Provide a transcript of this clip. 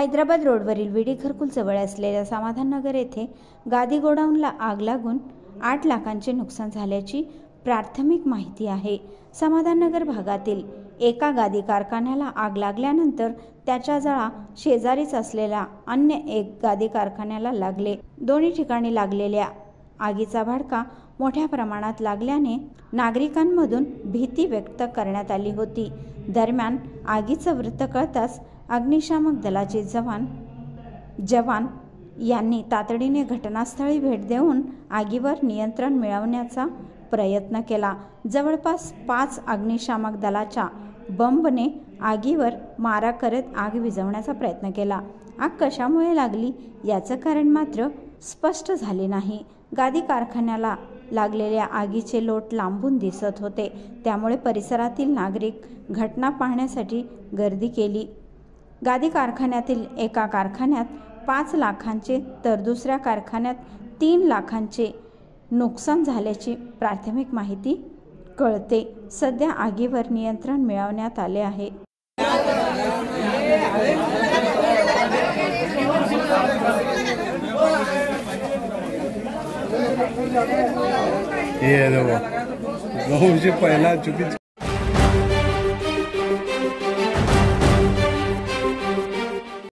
हैदराबाद रोडवरील विडी घरकुल जवळ असलेल्या समाधाननगर येथे गादी गोडाऊनला आग लागून 8 लाखांचे नुकसान झाल्याची प्राथमिक माहिती आहे। समाधाननगर भागातील एका गादी कारखान्याला आग लागल्यानंतर त्याच्या जाळा शेजारीच असलेल्या अन्य एक गादी कारखान्याला लागले। दोन्ही ठिकाणी लागलेल्या आगीचा भडका मोठ्या प्रमाणात लागल्याने नागरिकांमधून भीती व्यक्त करण्यात आली होती। दरम्यान आगीचं वृत्त कळताच अग्निशामक दलाचे जवान यांनी तातडीने घटनास्थळी भेट देऊन आगीवर नियंत्रण मिळवण्याचा प्रयत्न केला। जवळपास 5 अग्निशामक दलाच्या बंबने आगीवर मारा करत आग विझवण्याचा प्रयत्न केला। आग कशामुळे लागली याचं कारण मात्र स्पष्ट झाले नाही। गादी कारखान्याला लागलेल्या आगीचे लोट लांबून दिसत होते, त्यामुळे परिसरातील नागरिक घटना पाहण्यासाठी गर्दी केली। गादी कारखान्यातील एका कारखान्यात 5 लाखांचे तर दुसऱ्या कारखान्यात 3 लाखांचे नुकसान झाल्याची प्राथमिक माहिती कळते। सध्या आगीवर नियंत्रण मिळवण्यात आले आहे। ये देखो, पहला चुकी